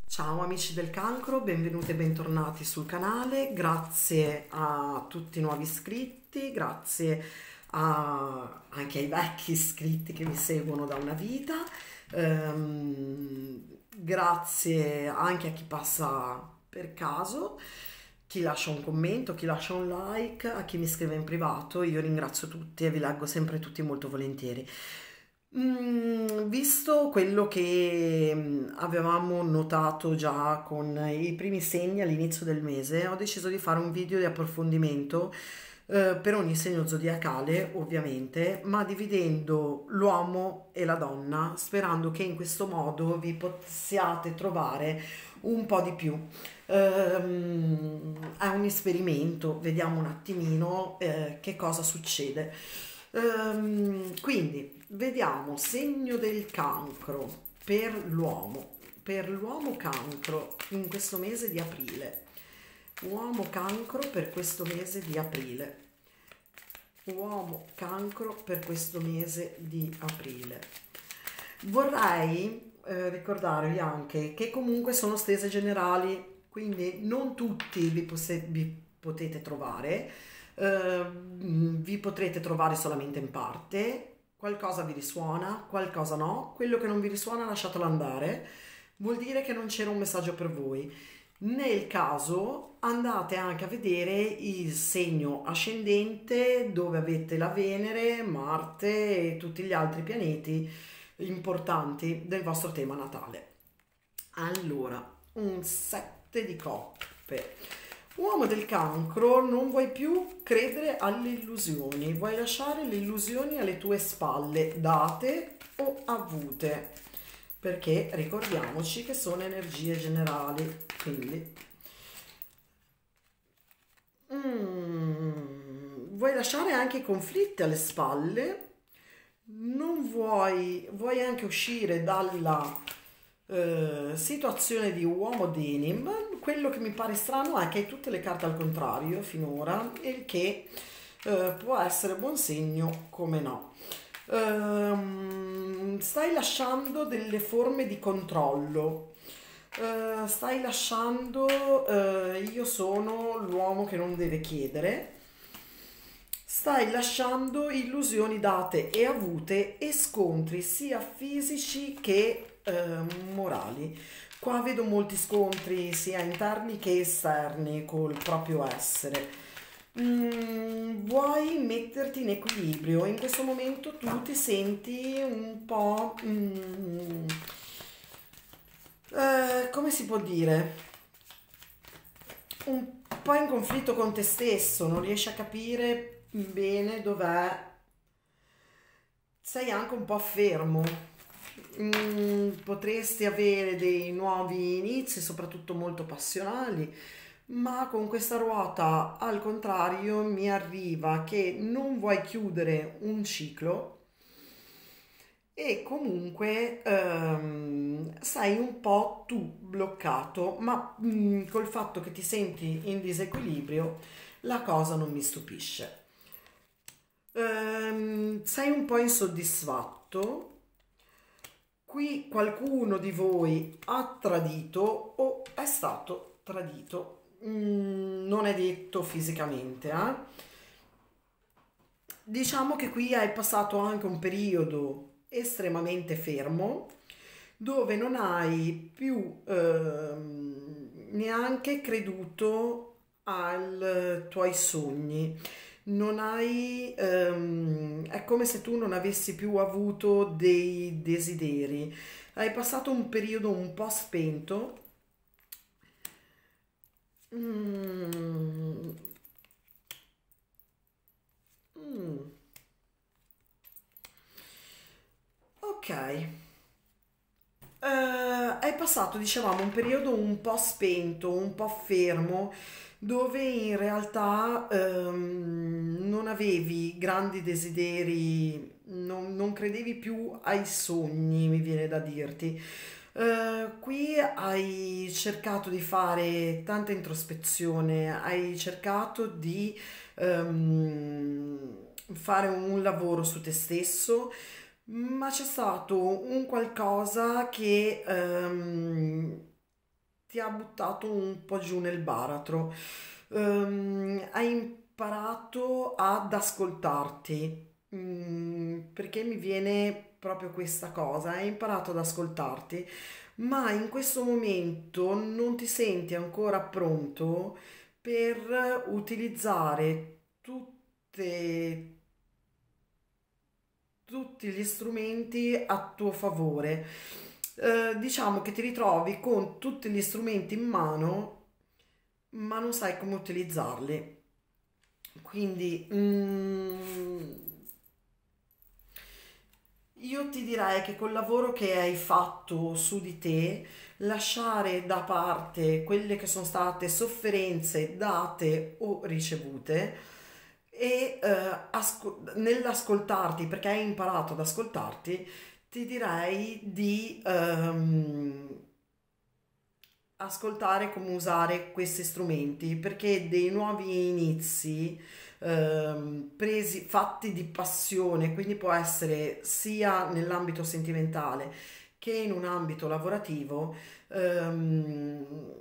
Ciao amici del cancro, benvenuti e bentornati sul canale, grazie a tutti i nuovi iscritti, grazie anche ai vecchi iscritti che mi seguono da una vita, grazie anche a chi passa per caso, chi lascia un commento, chi lascia un like, a chi mi scrive in privato, io ringrazio tutti e vi leggo sempre tutti molto volentieri. Visto quello che avevamo notato già con i primi segni all'inizio del mese, ho deciso di fare un video di approfondimento per ogni segno zodiacale, ovviamente, ma dividendo l'uomo e la donna, sperando che in questo modo vi possiate trovare un po' di più. È un esperimento, vediamo un attimino che cosa succede. Quindi vediamo segno del cancro per l'uomo cancro in questo mese di aprile. Uomo cancro per questo mese di aprile. Uomo cancro per questo mese di aprile. Vorrei ricordarvi anche che comunque sono stese generali, quindi non tutti vi potete trovare, vi potrete trovare solamente in parte, qualcosa vi risuona, qualcosa no, quello che non vi risuona lasciatelo andare, vuol dire che non c'era un messaggio per voi. Nel caso andate anche a vedere il segno ascendente dove avete la Venere, Marte e tutti gli altri pianeti importanti del vostro tema natale. Allora, un 7 di coppe. Uomo del cancro, non vuoi più credere alle illusioni, vuoi lasciare le illusioni alle tue spalle, date o avute, perché ricordiamoci che sono energie generali, quindi vuoi lasciare anche i conflitti alle spalle, non vuoi anche uscire dalla situazione di uomo denim. Quello che mi pare strano è che hai tutte le carte al contrario finora, il che può essere buon segno come no. Stai lasciando delle forme di controllo. Stai lasciando io sono l'uomo che non deve chiedere. Stai lasciando illusioni date e avute e scontri sia fisici che morali. Qua vedo molti scontri sia interni che esterni col proprio essere. Vuoi metterti in equilibrio? In questo momento tu ti senti un po', come si può dire? Un po' in conflitto con te stesso, non riesci a capire bene dov'è, sei anche un po' fermo. Potresti avere dei nuovi inizi, soprattutto molto passionali, ma con questa ruota al contrario mi arriva che non vuoi chiudere un ciclo e comunque sei un po' tu bloccato, ma col fatto che ti senti in disequilibrio la cosa non mi stupisce. Sei un po' insoddisfatto. Qui qualcuno di voi ha tradito o è stato tradito. Non è detto fisicamente, eh? Diciamo che qui hai passato anche un periodo estremamente fermo dove non hai più neanche creduto ai tuoi sogni. Non hai, è come se tu non avessi più avuto dei desideri. Hai passato un periodo un po' spento. Mm, mm, ok. Hai passato, dicevamo, un periodo un po' spento, un po' fermo, dove in realtà non avevi grandi desideri, non credevi più ai sogni, mi viene da dirti. Qui hai cercato di fare tanta introspezione, hai cercato di fare un lavoro su te stesso, ma c'è stato un qualcosa che ti ha buttato un po' giù nel baratro. Hai imparato ad ascoltarti. Perché mi viene proprio questa cosa, hai imparato ad ascoltarti, ma in questo momento non ti senti ancora pronto per utilizzare tutti gli strumenti a tuo favore. Diciamo che ti ritrovi con tutti gli strumenti in mano, ma non sai come utilizzarli. Quindi, io ti direi che col lavoro che hai fatto su di te, lasciare da parte quelle che sono state sofferenze date o ricevute e nell'ascoltarti, perché hai imparato ad ascoltarti, ti direi di ascoltare come usare questi strumenti, perché dei nuovi inizi fatti di passione, quindi può essere sia nell'ambito sentimentale che in un ambito lavorativo, ehm,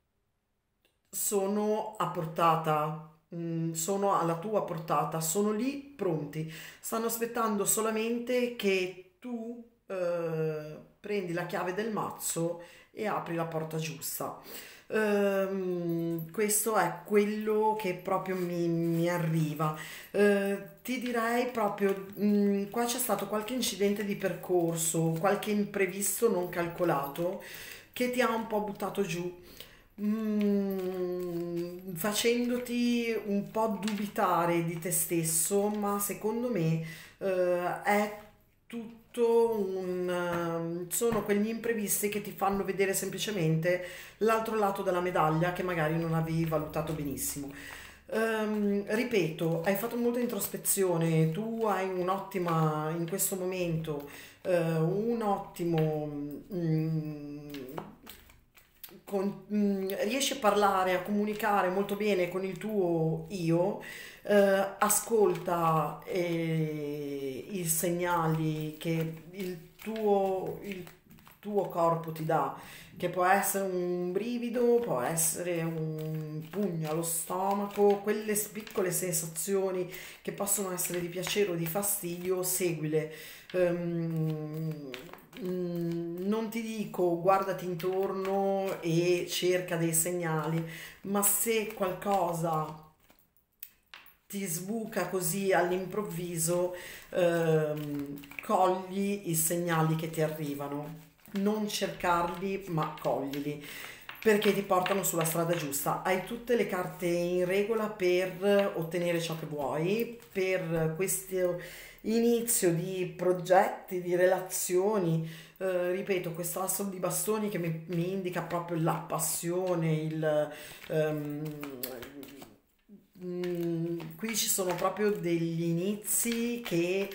sono a portata, sono alla tua portata, sono lì pronti, stanno aspettando solamente che tu prendi la chiave del mazzo e apri la porta giusta. Questo è quello che proprio mi arriva. Ti direi proprio, qua c'è stato qualche incidente di percorso, qualche imprevisto non calcolato che ti ha un po' buttato giù, facendoti un po' dubitare di te stesso, ma secondo me è tutto sono quegli imprevisti che ti fanno vedere semplicemente l'altro lato della medaglia che magari non avevi valutato benissimo. Ripeto, hai fatto molta introspezione, tu hai un'ottima, in questo momento, un ottimo, riesci a parlare, a comunicare molto bene con il tuo io, ascolta i segnali che il tuo corpo ti dà, che può essere un brivido, può essere un pugno allo stomaco, quelle piccole sensazioni che possono essere di piacere o di fastidio, seguile. Ehm, non ti dico guardati intorno e cerca dei segnali, ma se qualcosa ti sbuca così all'improvviso, cogli i segnali che ti arrivano. Non cercarli, ma coglili perché ti portano sulla strada giusta. Hai tutte le carte in regola per ottenere ciò che vuoi, per questo inizio di progetti, di relazioni. Ripeto, questo asso di bastoni che mi indica proprio la passione, ehm, qui ci sono proprio degli inizi che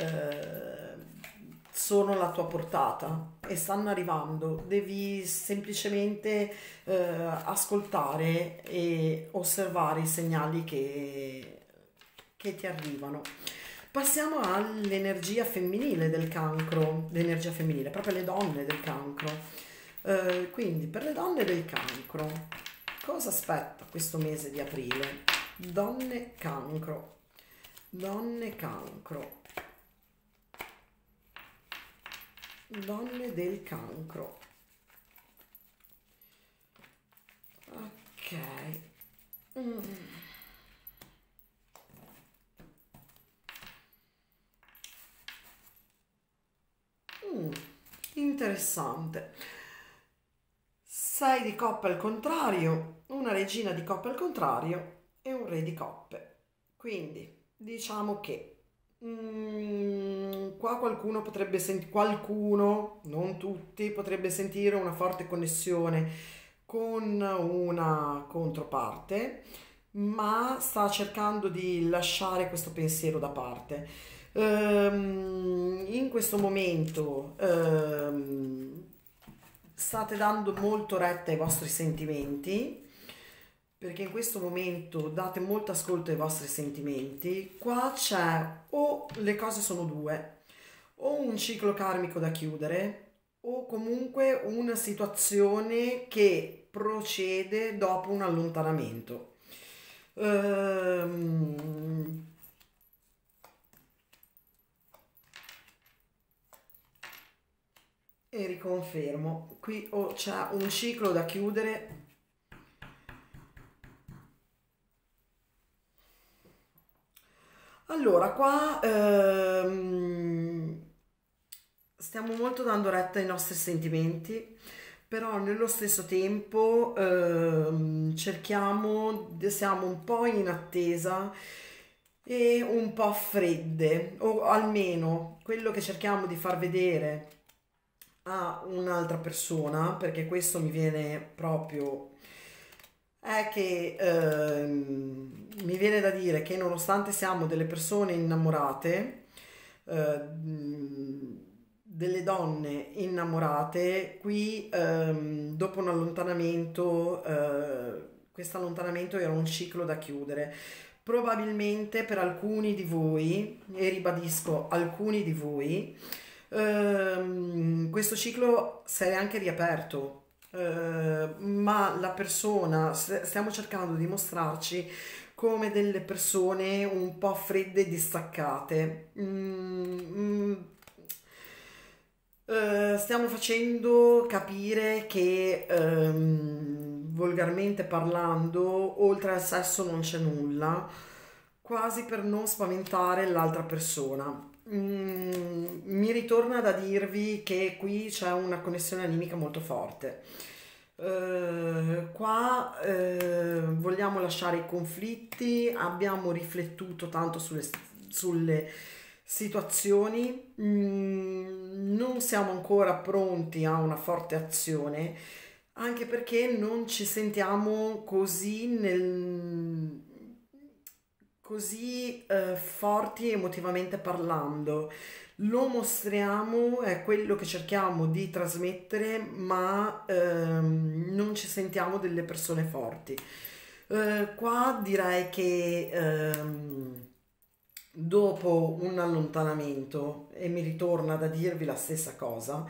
sono alla tua portata e stanno arrivando. Devi semplicemente ascoltare e osservare i segnali che ti arrivano. Passiamo all'energia femminile del cancro, l'energia femminile, proprio le donne del cancro. Quindi per le donne del cancro, cosa aspetta questo mese di aprile? Donne cancro, donne cancro, donne del cancro. Ok. Mm. Mm, interessante. 6 di coppe al contrario, una regina di coppe al contrario e un re di coppe. Quindi diciamo che qua qualcuno potrebbe sentire, qualcuno, non tutti, potrebbe sentire una forte connessione con una controparte, ma sta cercando di lasciare questo pensiero da parte. In questo momento state dando molto retta ai vostri sentimenti, perché in questo momento date molto ascolto ai vostri sentimenti. Qua c'è o le cose sono due, o un ciclo karmico da chiudere o comunque una situazione che procede dopo un allontanamento. Ehm, e riconfermo, qui c'è un ciclo da chiudere. Allora, qua stiamo molto dando retta ai nostri sentimenti, però nello stesso tempo siamo un po' in attesa e un po' fredde, o almeno quello che cerchiamo di far vedere a un'altra persona, perché questo mi viene proprio, è che mi viene da dire che nonostante siamo delle persone innamorate, delle donne innamorate, qui dopo un allontanamento, questo allontanamento era un ciclo da chiudere. Probabilmente per alcuni di voi, e ribadisco alcuni di voi, questo ciclo si è anche riaperto, ma la persona, stiamo cercando di mostrarci come delle persone un po' fredde e distaccate. Stiamo facendo capire che volgarmente parlando, oltre al sesso non c'è nulla, quasi per non spaventare l'altra persona. Mi ritorna da dirvi che qui c'è una connessione animica molto forte. Qua vogliamo lasciare i conflitti, abbiamo riflettuto tanto sulle situazioni, non siamo ancora pronti a una forte azione, anche perché non ci sentiamo così forti emotivamente parlando. Lo mostriamo, è quello che cerchiamo di trasmettere, ma non ci sentiamo delle persone forti. Qua direi che dopo un allontanamento, e mi ritorna da dirvi la stessa cosa,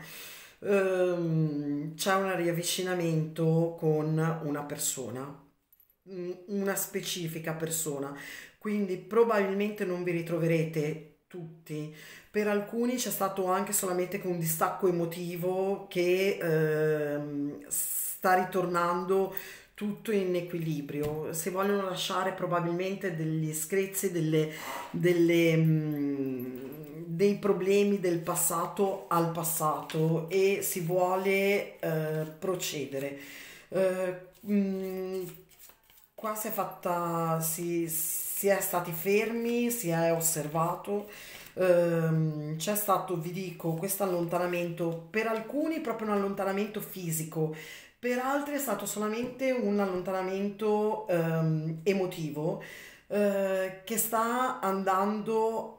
c'è un riavvicinamento con una persona, una specifica persona, quindi probabilmente non vi ritroverete tutti. Per alcuni c'è stato anche solamente un distacco emotivo che sta ritornando tutto in equilibrio. Si vogliono lasciare probabilmente degli screzi, dei problemi del passato al passato e si vuole procedere. Eh, mh, Qua si è fatta, si è stati fermi, si è osservato, c'è stato, vi dico, questo allontanamento, per alcuni proprio un allontanamento fisico, per altri è stato solamente un allontanamento emotivo che sta andando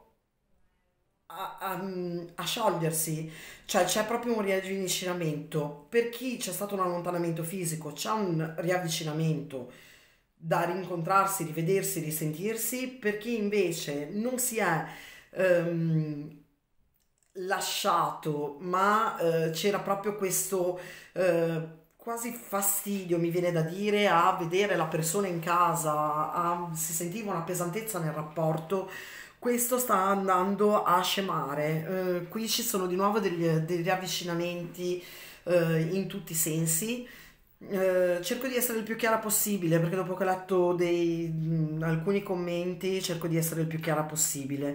a sciogliersi, cioè c'è proprio un riavvicinamento. Per chi c'è stato un allontanamento fisico, c'è un riavvicinamento da rincontrarsi, rivedersi, risentirsi, per chi invece non si è ehm, lasciato, ma c'era proprio questo quasi fastidio, mi viene da dire, a vedere la persona in casa, si sentiva una pesantezza nel rapporto. Questo sta andando a scemare. Qui ci sono di nuovo degli riavvicinamenti in tutti i sensi. Cerco di essere il più chiara possibile perché dopo che ho letto alcuni commenti cerco di essere il più chiara possibile.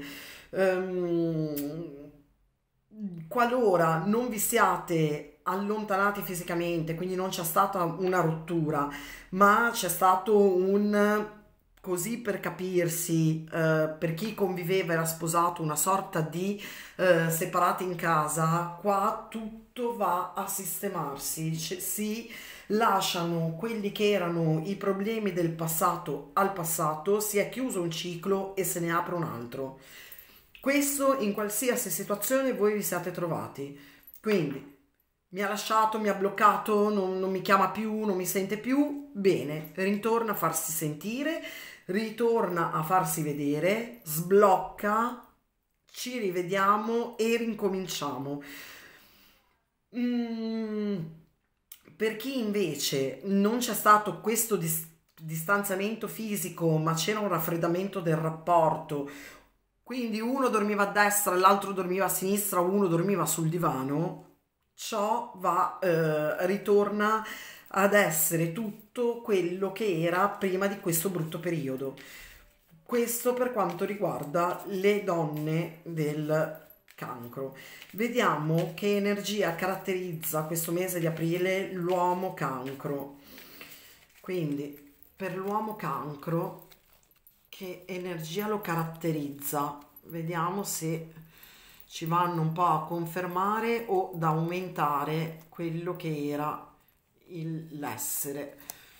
Ehm, Qualora non vi siate allontanati fisicamente, quindi non c'è stata una rottura, ma c'è stato un, così per capirsi, per chi conviveva, era sposato, una sorta di separati in casa, qua tutto va a sistemarsi, si lasciano quelli che erano i problemi del passato al passato, si è chiuso un ciclo e se ne apre un altro. Questo in qualsiasi situazione voi vi siate trovati. Quindi mi ha lasciato, mi ha bloccato, non mi chiama più, non mi sente più. Bene, ritorna a farsi sentire, ritorna a farsi vedere, sblocca, ci rivediamo e rincominciamo. Mm, per chi invece non c'è stato questo distanziamento fisico, ma c'era un raffreddamento del rapporto, quindi uno dormiva a destra, l'altro dormiva a sinistra, uno dormiva sul divano, ciò ritorna ad essere tutto quello che era prima di questo brutto periodo. Questo per quanto riguarda le donne del cancro. Vediamo che energia caratterizza questo mese di aprile l'uomo cancro. Quindi per l'uomo cancro, che energia lo caratterizza? Vediamo se ci vanno un po' a confermare o ad aumentare quello che era l'essere.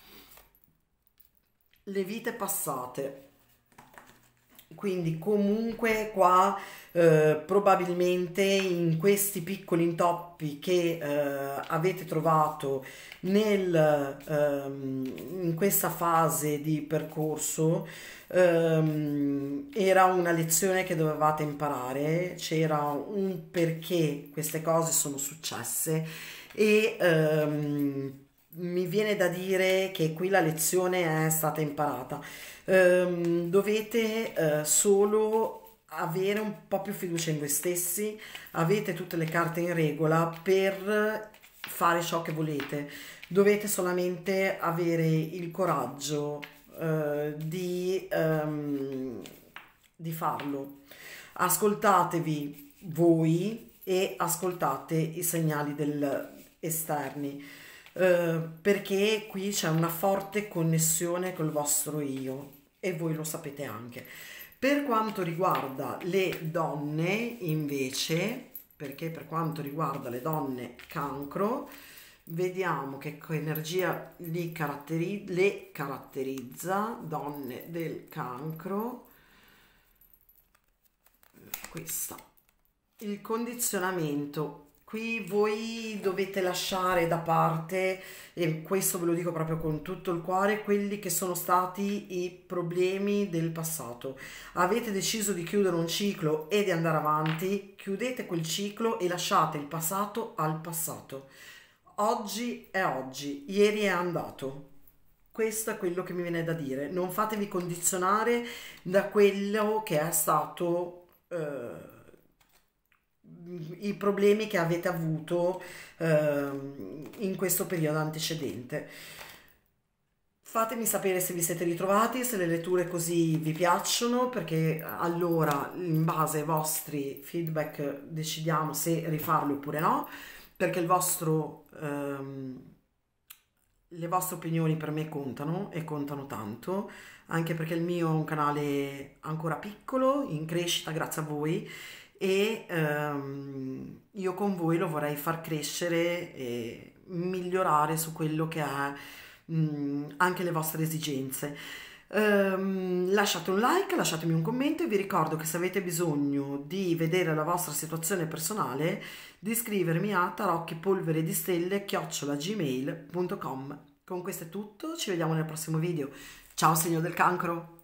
Le vite passate. Quindi comunque qua probabilmente in questi piccoli intoppi che avete trovato in questa fase di percorso, era una lezione che dovevate imparare, c'era un perché queste cose sono successe e mi viene da dire che qui la lezione è stata imparata. Dovete solo avere un po' più fiducia in voi stessi, avete tutte le carte in regola per fare ciò che volete, dovete solamente avere il coraggio di farlo. Ascoltatevi voi e ascoltate i segnali esterni, perché qui c'è una forte connessione col vostro io e voi lo sapete anche. Per quanto riguarda le donne, invece, perché per quanto riguarda le donne cancro, vediamo che energia le caratterizza, donne del cancro, questa. Il condizionamento. Qui voi dovete lasciare da parte, e questo ve lo dico proprio con tutto il cuore, quelli che sono stati i problemi del passato. Avete deciso di chiudere un ciclo e di andare avanti, chiudete quel ciclo e lasciate il passato al passato. Oggi è oggi, ieri è andato. Questo è quello che mi viene da dire. Non fatevi condizionare da quello che è stato i problemi che avete avuto in questo periodo antecedente. Fatemi sapere se vi siete ritrovati, se le letture così vi piacciono, perché allora in base ai vostri feedback decidiamo se rifarlo oppure no, perché le vostre opinioni per me contano e contano tanto, anche perché il mio è un canale ancora piccolo, in crescita grazie a voi e io con voi lo vorrei far crescere e migliorare su quello che è anche le vostre esigenze. Lasciate un like, lasciatemi un commento e vi ricordo che se avete bisogno di vedere la vostra situazione personale, di scrivermi a tarocchipolveredistelle@gmail.com. Con questo è tutto, ci vediamo nel prossimo video. Ciao signor del cancro!